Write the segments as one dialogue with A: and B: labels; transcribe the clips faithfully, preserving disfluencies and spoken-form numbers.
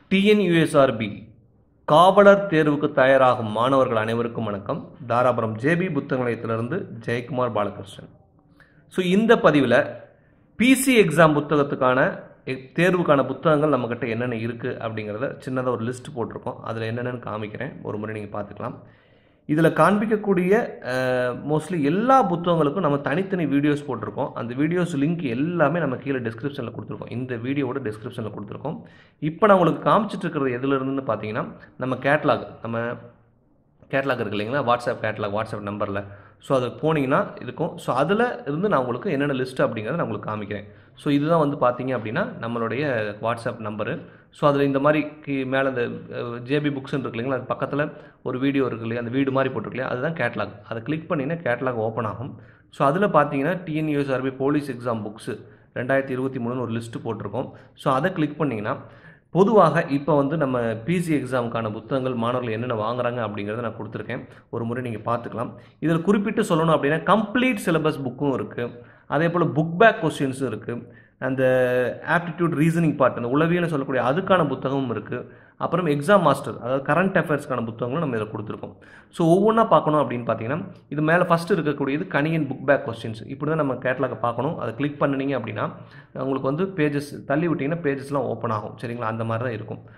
A: T N U S R B காவலர் தேர்வுக்கு தயாராகும் மாணவர்கள் அனைவருக்கும் வணக்கம். தாராபுரம் J B புத்தக நிலையத்திலிருந்து ஜெயக்குமார் பாலகிருஷ்ணன். ஸோ இந்த பதிவில் P C எக்ஸாம் புத்தகத்துக்கான தேர்வுக்கான புத்தகங்கள் நம்மக்கிட்ட என்னென்ன இருக்குது அப்படிங்கிறத சின்னதாக ஒரு லிஸ்ட் போட்டிருக்கோம். அதில் என்னென்னு காமிக்கிறேன், ஒரு முறை நீங்கள் பார்த்துக்கலாம். இதில் காண்பிக்கக்கூடிய மோஸ்ட்லி எல்லா புத்தகங்களுக்கும் நம்ம தனித்தனி வீடியோஸ் போட்டிருக்கோம். அந்த வீடியோஸ் லிங்க் எல்லாமே நம்ம கீழே டிஸ்கிரிப்ஷனில் கொடுத்துருக்கோம். இந்த வீடியோவோட டிஸ்கிரிப்ஷனில் கொடுத்துருக்கோம். இப்போ நான் உங்களுக்கு காமிச்சிட்டு இருக்கிறது எதுல இருந்துன்னு பார்த்தீங்கன்னா, நம்ம கேட்லாக் நம்ம கேட்லாக் இருக்கு இல்லைங்களா, வாட்ஸ்அப் கேட்லாக் வாட்ஸ்அப் நம்பரில். ஸோ அது போனீங்கன்னா இருக்கும். ஸோ அதில் இருந்து நான் உங்களுக்கு என்னென்ன லிஸ்ட்டு அப்படிங்கிறத நான் உங்களுக்கு காமிக்கிறேன். ஸோ இதுதான் வந்து பார்த்தீங்க அப்படின்னா நம்மளுடைய வாட்ஸ்அப் நம்பரு. ஸோ அதில் இந்த மாதிரி மேலே இந்த ஜேபி புக்ஸ்ன்னு இருக்கு இல்லைங்களா, அது பக்கத்தில் ஒரு வீடியோ இருக்கு இல்லையா, அந்த வீடு மாதிரி போட்டிருக்கு இல்லையா, அதுதான் கேட்லாக். அதை கிளிக் பண்ணிங்கன்னா கேட்லாக் ஓப்பன் ஆகும். ஸோ அதில் பார்த்தீங்கன்னா T N U S R B police exam books ரெண்டாயிரத்தி இருபத்தி மூணுன்னு ஒரு லிஸ்ட்டு போட்டிருக்கோம். ஸோ அதை கிளிக் பண்ணிங்கன்னா பொதுவாக இப்போ வந்து நம்ம பிசி எக்ஸாமுக்கான புத்தகங்கள் மாணவர்கள் என்னென்ன வாங்குறாங்க அப்படிங்கிறத நான் கொடுத்துருக்கேன். ஒரு முறை நீங்கள் பார்த்துக்கலாம். இதில் குறிப்பிட்டு சொல்லணும் அப்படின்னா கம்ப்ளீட் சிலபஸ் புக்கும் இருக்குது. அதே போல் புக் பேக் கொஸ்டின்ஸும் இருக்குது. அந்த ஆப்டிடியூட் ரீசனிங் பார்ட், அந்த உளவியல்னு சொல்லக்கூடிய அதுக்கான புத்தகமும் இருக்குது. அப்புறம் எக்ஸாம் மாஸ்டர், அதாவது கரண்ட் அஃபேர்ஸ்க்கான புத்தகங்களும் நம்ம இதில் கொடுத்துருக்கோம். ஸோ ஒவ்வொன்றா பார்க்கணும் அப்படின்னு பார்த்தீங்கன்னா, இது மேலே ஃபஸ்ட்டு இருக்கக்கூடியது கனியன் புக் பேக் கொஸ்டின்ஸ். இப்படி தான் நம்ம கேட்லாக பார்க்கணும். அதை கிளிக் பண்ணினீங்க அப்படின்னா உங்களுக்கு வந்து பேஜஸ் தள்ளி விட்டிங்கன்னா பேஜஸ்லாம் ஓப்பன் ஆகும். சரிங்களா, அந்த மாதிரி தான் இருக்கும்.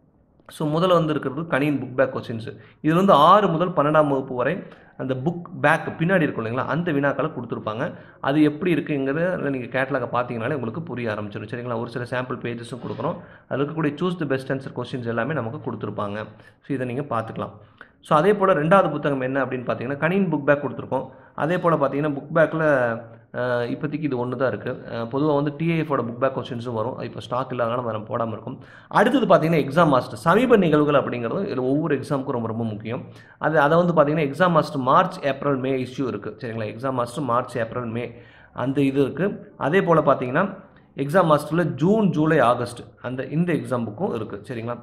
A: ஸோ முதல்ல வந்து இருக்கிறது கனியன் புக் பேக் கொஸ்டின்ஸு. இது வந்து ஆறு முதல் பன்னெண்டாம் வகுப்பு வரை அந்த புக் பேக் பின்னாடி இருக்கும் இல்லைங்களா, அந்த வினாக்களை கொடுத்துருப்பாங்க. அது எப்படி இருக்குங்கிறத நீங்கள் கேட்லாக பார்த்தீங்கனாலே உங்களுக்கு புரிய ஆரம்பிச்சிடும். சரிங்களா, ஒரு சில சாம்பிள் பேஜஸும் கொடுக்குறோம். அதில் இருக்கக்கூடிய choose the best answer questions எல்லாமே நமக்கு கொடுத்துருப்பாங்க. ஸோ இதை நீங்கள் பார்த்துக்கலாம். ஸோ அதே போல் ரெண்டாவது புத்தகம் என்ன அப்படின்னு பார்த்தீங்கன்னா கனியன் புக் பேக் கொடுத்துருக்கோம். அதே போல் பார்த்தீங்கன்னா புக் பேக்கில் இப்போதைக்கு இது ஒன்று தான் இருக்குது. பொதுவாக வந்து டிஏஎஃபோட புக் பேக் கொஸ்டின்ஸும் வரும். இப்போ ஸ்டாக் இல்லாதனால நம்ம போடாமல் இருக்கும். அடுத்தது பார்த்தீங்கன்னா எக்ஸாம் மாஸ்டர் சமீப நிகழ்வுகள் அப்படிங்கிறது இதில் ஒவ்வொரு எக்ஸாமுக்கும் ரொம்ப ரொம்ப முக்கியம். அது அதை வந்து பார்த்தீங்கன்னா exam master March April May issue இருக்குது. சரிங்களா, exam master March April May அந்த இது இருக்குது. அதே போல் பார்த்தீங்கன்னா எக்ஸாம் மாஸ்டரில் ஜூன் ஜூலை ஆகஸ்ட் அந்த இந்த எக்ஸாம் புக்கும் இருக்குது. சரிங்களா,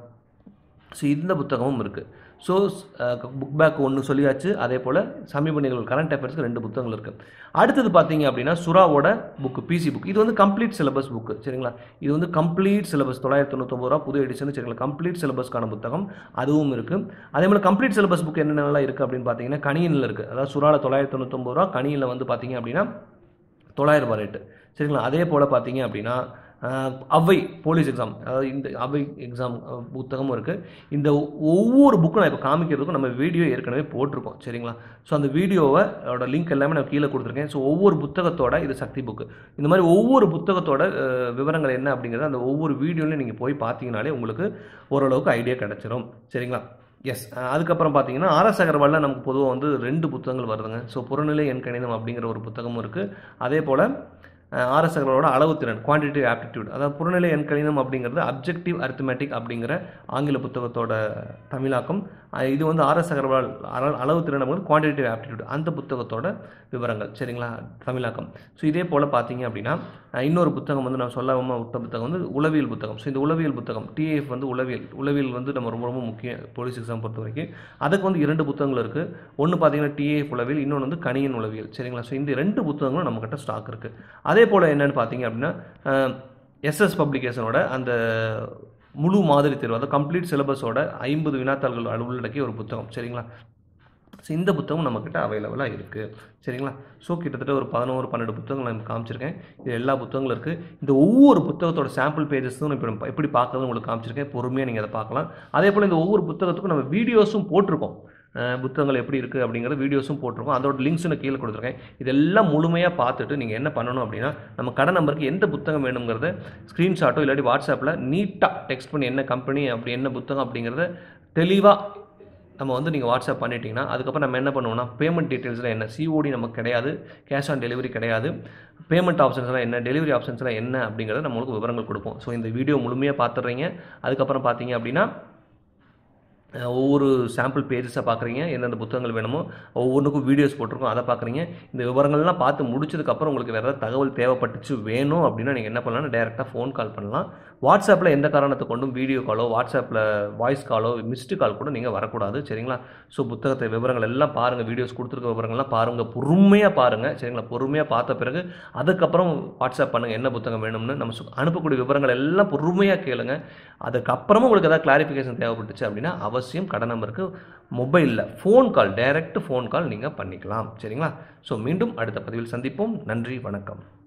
A: ஸோ இந்த புத்தகமும் இருக்குது. ஸோ புக் பேக் ஒன்று சொல்லியாச்சு. அதே போல் சமீப நிகழ்வு கரண்ட் அஃபேர்ஸ்க்கு ரெண்டு புத்தகங்கள் இருக்குது. அடுத்தது பார்த்தீங்க அப்படின்னா சுராவோட புக்கு பிசி புக். இது வந்து கம்ப்ளீட் சிலபஸ் புக்கு. சரிங்களா, இது வந்து கம்ப்ளீட் சிலபஸ் தொள்ளாயிரத்தி தொண்ணூத்தொம்பது ரூபா புது எடிஷன். சரிங்களா, கம்ப்ளீட் சிலபஸ்க்கான புத்தகம் அதுவும் இருக்குது. அதே போல் கம்ப்ளீட் சிலபஸ் புக் என்னென்னலாம் இருக்குது அப்படின்னு பார்த்தீங்கன்னா கனியனில் இருக்குது. அதாவது சுராவில் தொள்ளாயிரத்தி தொண்ணூத்தொம்பது ரூபா, கனியனில் வந்து பார்த்தீங்க அப்படின்னா தொள்ளாயிரம் ரூபாய் ரேட்டு. சரிங்களா, அதே போல் பார்த்தீங்க அப்படின்னா அவ்வை போலீஸ் எக்ஸாம், அதாவது இந்த அவ்வை எக்ஸாம் புத்தகமும் இருக்குது. இந்த ஒவ்வொரு புக்கும் நான் இப்போ காமிக்கிறதுக்கும் நம்ம வீடியோ ஏற்கனவே போட்டிருக்கோம். சரிங்களா, ஸோ அந்த வீடியோவை அதோட லிங்க் எல்லாமே நான் கீழே கொடுத்துருக்கேன். ஸோ ஒவ்வொரு புத்தகத்தோட இது சக்தி புக்கு, இந்த மாதிரி ஒவ்வொரு புத்தகத்தோட விவரங்கள் என்ன அப்படிங்கிறத அந்த ஒவ்வொரு வீடியோலையும் நீங்கள் போய் பார்த்தீங்கனாலே உங்களுக்கு ஓரளவுக்கு ஐடியா கிடச்சிரும். சரிங்களா, எஸ். அதுக்கப்புறம் பார்த்தீங்கன்னா ஆர் எஸ் அகர்வாலில் நமக்கு பொதுவாக வந்து ரெண்டு புத்தகங்கள் வருதுங்க. ஸோ புறநிலை எண் கணிதம் அப்படிங்கிற ஒரு புத்தகமும் இருக்குது. அதே போல் ஆர் எஸ் அகர்வாலோட அளவுத்திறன் குவான்டிட்டிவ் ஆப்டிடியூட், அதாவது புறநிலை எண் கணிதம் அப்படிங்கிறது அப்ஜெக்டிவ் அரித்மெட்டிக் அப்படிங்கிற ஆங்கில புத்தகத்தோட தமிழாக்கம். இது வந்து ஆர் எஸ் அகர்வால் அளவுத்திறன் அப்படிங்கிறது குவான்டிட்டிவ் ஆப்டிடியூட் அந்த புத்தகத்தோட விவரங்கள். சரிங்களா, தமிழாக்கம். ஸோ இதே போல் பார்த்தீங்க அப்படின்னா இன்னொரு புத்தகம் வந்து நான் சொல்லாமல் விட்ட புத்தகம் வந்து உளவியல் புத்தகம். ஸோ இந்த உளவியல் புத்தகம் டிஏஎஃப் வந்து உளவியல் உளவியல் வந்து நம்ம ரொம்ப ரொம்ப முக்கியம் போலீஸ் எக்ஸாம் பொறுத்த வரைக்கும். அதுக்கு வந்து இரண்டு புத்தகங்கள் இருக்குது. ஒன்று பார்த்தீங்கன்னா டிஏஎஃப் உளவியல், இன்னொன்று வந்து கனியன் உளவியல். சரிங்களா, ஸோ இந்த ரெண்டு புத்தகங்களும் நம்மக்கிட்ட ஸ்டாக் இருக்குது. அதே போல் என்னென்னு பார்த்தீங்க அப்படின்னா எஸ்எஸ் பப்ளிகேஷனோட அந்த முழு மாதிரி தேர்வு, அதாவது கம்ப்ளீட் சிலபஸோட ஐம்பது வினாத்தாள்கள் உள்ளடக்கிய ஒரு புத்தகம். சரிங்களா, ஸோ இந்த புத்தகம் நம்மக்கிட்ட அவைலபிளாக இருக்குது. சரிங்களா, ஸோ கிட்டத்தட்ட ஒரு பதினோரு பன்னெண்டு புத்தகங்கள் நான் காமிச்சிருக்கேன். இது எல்லா புத்தகங்களும் இருக்குது. இந்த ஒவ்வொரு புத்தகத்தோட சாம்பிள் பேஜஸும் இப்போ எப்படி பார்க்குறது உங்களுக்கு காமிச்சிருக்கேன். பொறுமையாக நீங்கள் அதை பார்க்கலாம். அதே போல் இந்த ஒவ்வொரு புத்தகத்துக்கும் நம்ம வீடியோஸும் போட்டிருக்கோம். புத்தகங்கள் எப்படி இருக்குது அப்படிங்கிற வீடியோஸும் போட்டிருக்கோம். அதோட லிங்க்ஸும் நான் கீழே கொடுத்துருக்கேன். இதெல்லாம் முழுமையாக பார்த்துட்டு நீங்கள் என்ன பண்ணணும் அப்படின்னா நம்ம கடை நம்பருக்கு எந்த புத்தகம் வேணுங்கிறத ஸ்க்ரீன்ஷாட்டோ இல்லாட்டி வாட்ஸ்அப்பில் நீட்டாக டெக்ஸ்ட் பண்ணி என்ன கம்பெனி அப்படி என்ன புத்தகம் அப்படிங்கிறத தெளிவாக நம்ம வந்து நீங்கள் வாட்ஸ்அப் பண்ணிட்டீங்கன்னா அதுக்கப்புறம் நம்ம என்ன பண்ணுவோம்னா பேமெண்ட் டீட்டெயில்ஸில் என்ன, சிஓடி நமக்கு கிடையாது, கேஷ் ஆன் டெலிவரி கிடையாது, பேமெண்ட் ஆப்ஷன்ஸ்லாம் என்ன, டெலிவரி ஆப்ஷன்ஸ்லாம் என்ன அப்படிங்கிறத நம்மளுக்கு விவரங்கள் கொடுப்போம். ஸோ இந்த வீடியோ முழுமையாக பார்த்துடுறீங்க. அதுக்கப்புறம் பார்த்தீங்க அப்படின்னா ஒவ்வொரு சாம்பிள் பேஜஸை பார்க்குறீங்க, எந்தெந்த புத்தகங்கள் வேணுமோ ஒவ்வொன்றுக்கும் வீடியோஸ் போட்டிருக்கோம், அதை பார்க்குறீங்க. இந்த விவரங்கள்லாம் பார்த்து முடிச்சதுக்கப்புறம் உங்களுக்கு வேறு ஏதாவது தகவல் தேவைப்பட்டுச்சு வேணும் அப்படின்னா நீங்கள் என்ன பண்ணலாம்னா டேரெக்டாக ஃபோன் கால் பண்ணலாம். வாட்ஸ்அப்பில் எந்த காரணத்தை கொண்டும் வீடியோ காலோ வாட்ஸ்அப்பில் வாய்ஸ் காலோ மிஸ்டு கால் கூட நீங்கள் வரக்கூடாது. சரிங்களா, ஸோ புத்தகத்தை விவரங்கள் எல்லாம் பாருங்கள், வீடியோஸ் கொடுத்துருக்க விவரங்கள்லாம் பாருங்கள், பொறுமையாக பாருங்கள். சரிங்களா, பொறுமையாக பார்த்த பிறகு அதுக்கப்புறம் வாட்ஸ்அப் பண்ணுங்கள் என்ன புத்தகம் வேணும்னு. நம்ம அனுப்பக்கூடிய விவரங்கள் எல்லாம் பொறுமையாக கேளுங்க. அதுக்கப்புறமும் உங்களுக்கு ஏதாவது கிளாரிஃபிகேஷன் தேவைப்பட்டுச்சு அப்படின்னா அவசியம் கடை நம்பருக்கு மொபைலில் phone call, direct phone call நீங்கள் பண்ணிக்கலாம். சரிங்களா? ஸோ மீண்டும் அடுத்த பதிவில் சந்திப்போம். நன்றி, வணக்கம்.